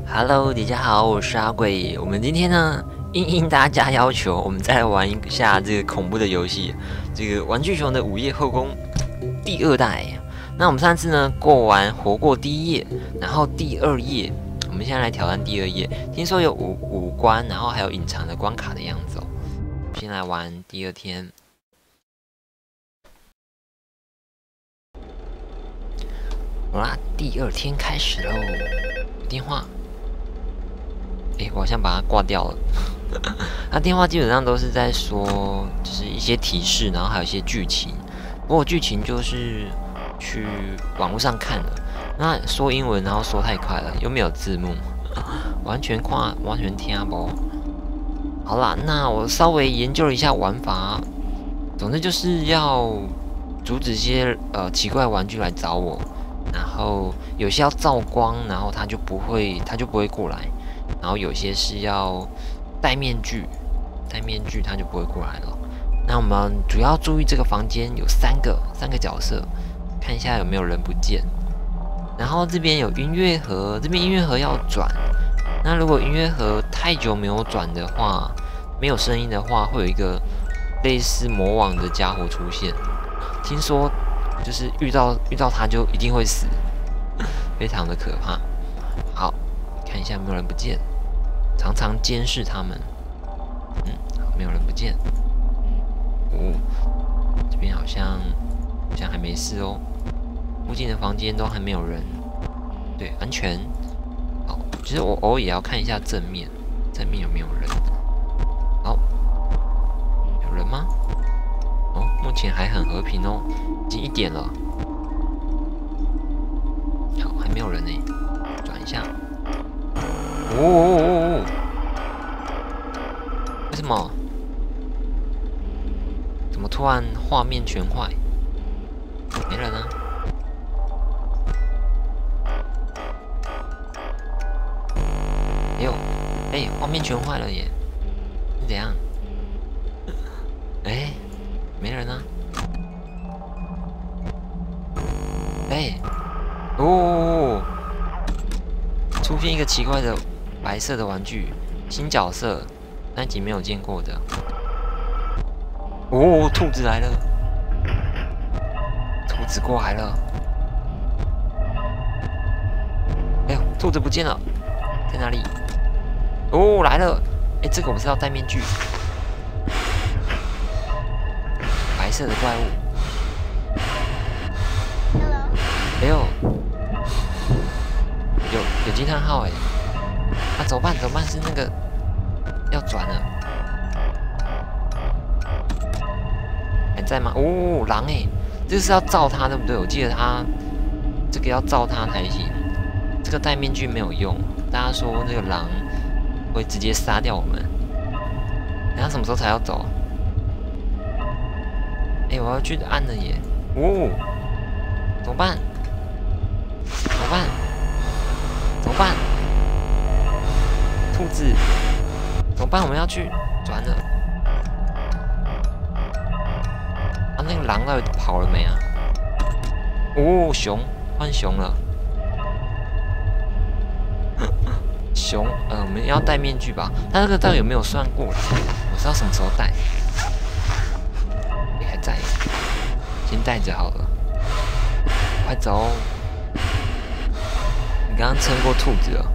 Hello，大家好，我是阿贵。我们今天呢，应大家要求，我们再来玩一下这个恐怖的游戏，这个《玩具熊的午夜后宫》第2代。那我们上次呢活过第1页，然后第2页，我们现在来挑战第2页。听说有五关，然后还有隐藏的关卡的样子哦。先来玩第2天。好啦，第2天开始喽。电话。我好像把它挂掉了。那电话基本上都是在说，就是一些提示，然后还有一些剧情。不过剧情就是去网络上看的，那说英文，然后说太快了，又没有字幕，完全听不。好啦，那我稍微研究了一下玩法，总之就是要阻止一些奇怪的玩具来找我，然后有些要照光，然后他就不会过来。然后有些是要戴面具他就不会过来了。那我们主要注意这个房间有三个角色，看一下有没有人不见。然后这边有音乐盒，这边音乐盒要转。那如果音乐盒太久没有转的话，没有声音的话，会有一个类似魔网的家伙出现。听说就是遇到他就一定会死，非常的可怕。好。看一下有没有人不见，常常监视他们。好，没有人不见。这边好像还没事哦。附近的房间都还没有人，对，安全。好，其实我偶尔也要看一下正面有没有人。好，有人吗？目前还很和平哦，已经1点了。好，还没有人呢，转一下。为什么？怎么突然画面全坏？没人啊！画面全坏了耶！是怎样？没人啊！出现一个奇怪的白色的玩具，新角色，那集没有见过的。兔子来了，兔子过来了。兔子不见了，在哪里？来了！这个我们是要戴面具。白色的怪物。有惊叹号怎么办？是那个要转了，还在吗？狼这个是要照他对不对？我记得他这个要照他才行，这个戴面具没有用。大家说那个狼会直接杀掉我们，他什么时候才要走？我要去按了耶！怎么办？兔子，怎么办？我们要去转了。那个狼到底跑了没啊？熊，换熊了。熊，我们要戴面具吧？他那个到底有没有算过？我知道什么时候戴。还在，先戴着好了。快走！你刚刚撑过兔子了。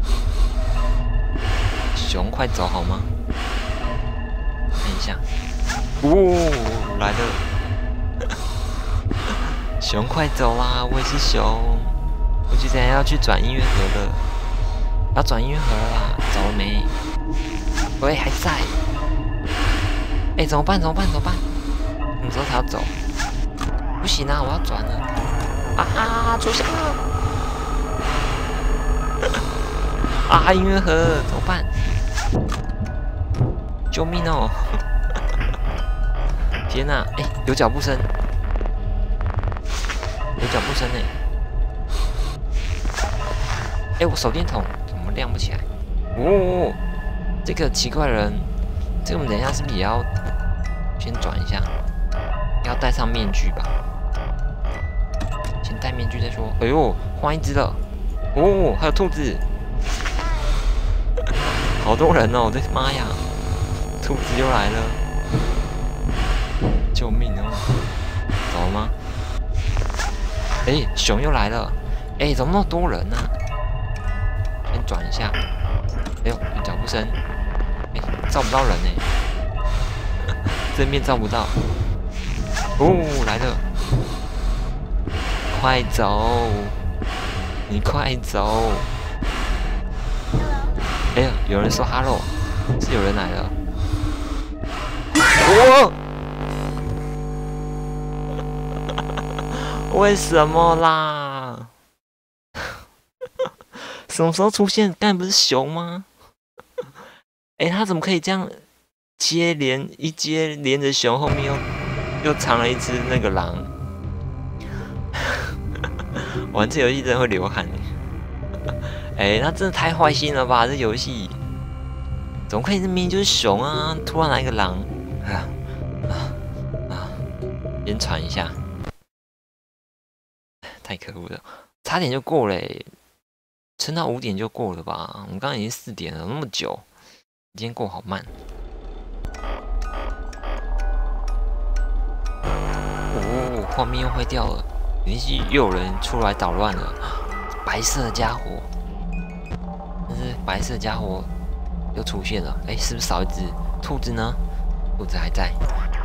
熊，快走好吗？看一下，来了！熊，快走啦！我也是熊，我就等下要去转音乐盒了，要转音乐盒了啦！走了没？还在。怎么办？什么时候才要走？不行啊，我要转了！出现了！音乐盒怎么办？救命哦！天哪！有脚步声，我手电筒怎么亮不起来？这个奇怪的人，这个我们等一下是不是也要先转一下？要戴上面具吧？先戴面具再说。换一只了。还有兔子。 好多人哦！我的妈呀，兔子又来了，救命哦！走了吗？哎，熊又来了！哎，怎么那么多人呢、啊？先转一下。哎呦，有脚步声。哎，照不到人呢。正面照不到。哦，来了！快走！你快走！哎呀，有人说 “hello”， 是有人来了。哦！为什么啦？什么时候出现？刚才不是熊吗？哎，他怎么可以这样一接连着熊，后面又藏了一只那个狼？玩这游戏真的会流汗。哎，他真的太坏心了吧！这游戏怎么可以？这明明就是熊啊，突然来个狼！先喘一下，太可恶了，差点就过了欸，撑到5点就过了吧？我们刚刚已经4点了，那么久，今天过好慢。哦，画面又坏掉了，连续又有人出来捣乱了，白色的家伙。但是白色家伙又出现了，哎，是不是少一只？兔子呢？兔子还在。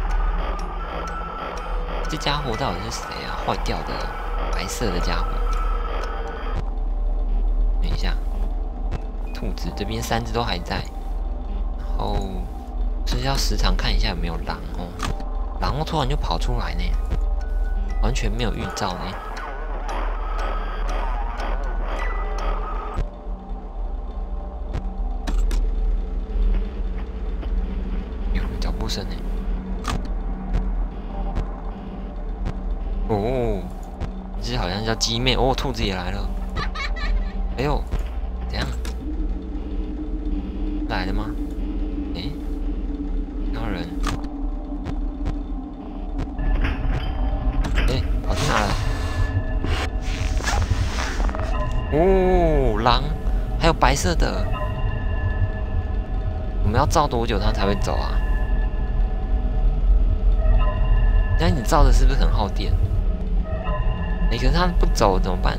这家伙到底是谁啊？坏掉的白色的家伙。等一下，兔子这边3只都还在，然后是要时常看一下有没有狼哦。狼突然就跑出来呢，完全没有预兆呢。有脚步声呢。哦，这好像叫鸡妹哦，兔子也来了。哎呦，怎样？来了吗？哎，看到人。哎，跑去哪了？哦，狼，还有白色的。我们要照多久它才会走啊？那你照的是不是很耗电？可是他不走怎么办？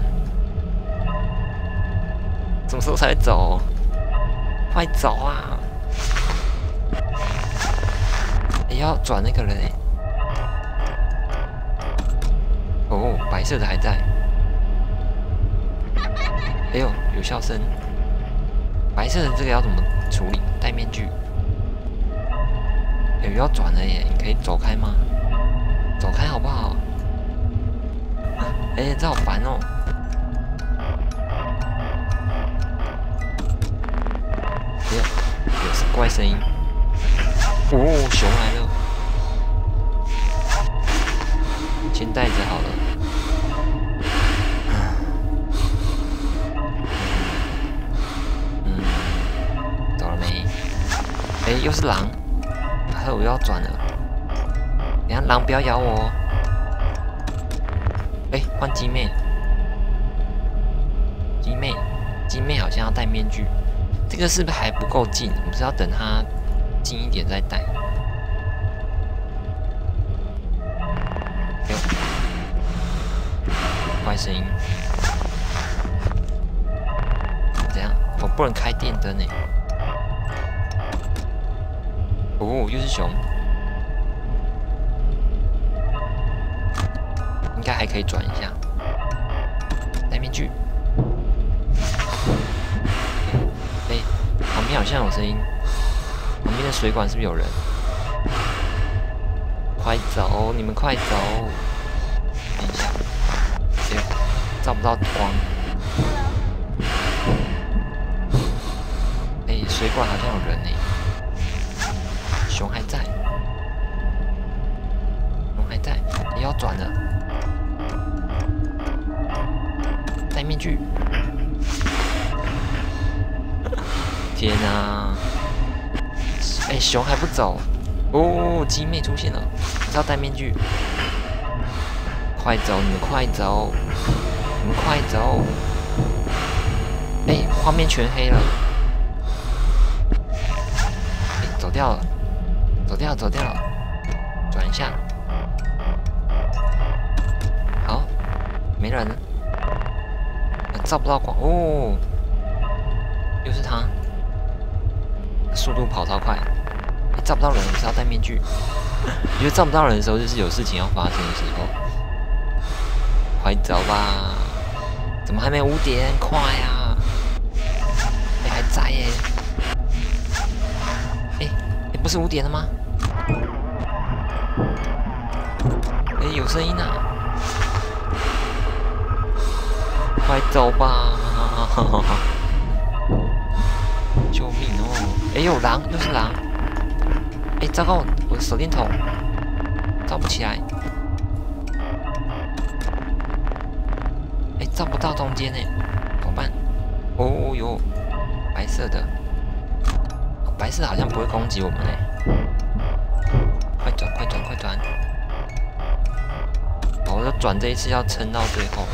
什么时候才会走？快走啊！也要转那个人哎。哦，白色的还在。哎呦，有笑声。白色的这个要怎么处理？戴面具。哎，要转了耶！你可以走开吗？走开好不好？哎，这好烦哦！哎呀，有怪声音。哦，熊来了，先带着好了。走了没？哎，又是狼，还有我要转了。等下狼不要咬我哦。哎，换鸡妹，鸡妹好像要戴面具，这个是不是还不够近？我们是要等它近一点再戴。哎呦，怪声音，怎样？我不能开电灯呢。哦，又是熊。应该还可以转一下，戴面具。哎，旁边好像有声音，旁边的水管是不是有人？快走，你们快走！等一下，哎，照不到光。哎，水管好像有人呢。熊还在，也要转了。戴面具！天啊！哎，熊还不走！哦，鸡妹出现了，是要戴面具。快走，你们快走！你们快走！哎，画面全黑了。 掉了，走掉了，走掉了，转一下。好，没人，照不到光哦，又是他，速度跑超快，照不到人是要戴面具。我觉得照不到人的时候，就是有事情要发生的时候。快走吧！怎么还没5点？快啊！还在耶！不是5点了吗？有声音啊！快走吧！救命哦！有狼，又是狼！糟糕，我的手电筒照不起来。照不到中间呢，怎么办？哦哟，白色的，白色的好像不会攻击我们哎。快转，快转，快转！我的转这一次要撑到最后。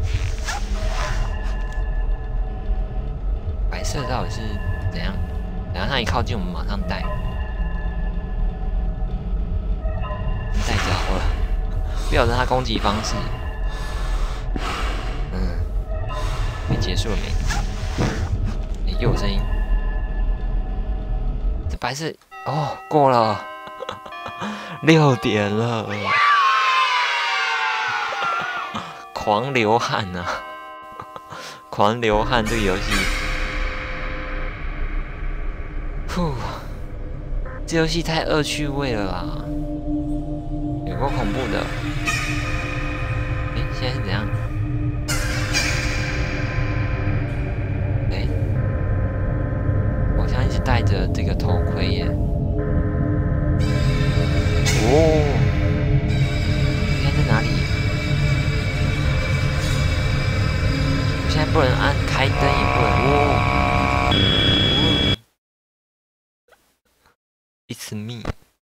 白色到底是怎样？等下他一靠近，我们马上带。带着好了，不晓得他攻击方式。结束了没？又有声音。这白色哦，过了6点了，狂流汗啊！狂流汗这个游戏，这游戏太恶趣味了啦，有够恐怖的。现在是怎样？一直戴着这个头盔耶！哦，现在在哪里？我现在不能按开灯，也不能。It's me，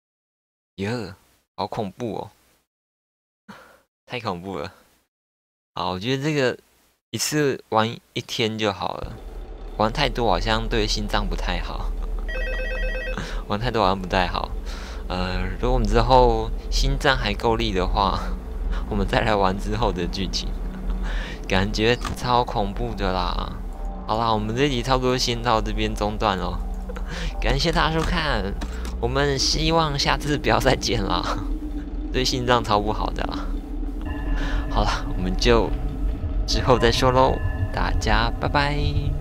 好恐怖哦！太恐怖了。好，我觉得这个一次玩1天就好了。玩太多好像对心脏不太好，玩太多好像不太好。如果我们之后心脏还够力的话，我们再来玩之后的剧情，感觉超恐怖的啦。好啦，我们这集差不多先到这边中断咯。感谢大家收看，我们希望下次不要再见啦，对心脏超不好的啦。好了，我们就之后再说喽，大家拜拜。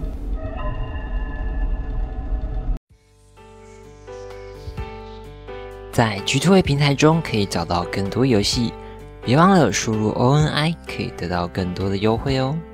在 G2A 平台中可以找到更多游戏，别忘了输入 ONI 可以得到更多的优惠哦。